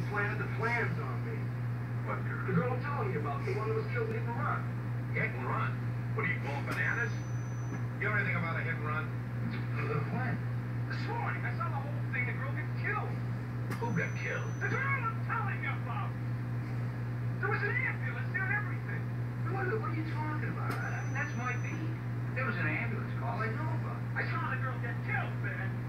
planted the plans on me. What girl? The girl I'm telling you about, the one that was killed hit and run. Hit and run? What are you, pulling bananas? You know anything about a hit and run? When? This morning. I saw the whole thing. The girl gets killed. Who got killed? The girl I'm telling you about. There was an ambulance there and everything. What are you talking about? I mean, that's my beat. There was an ambulance call I know about. I saw the girl get killed, man.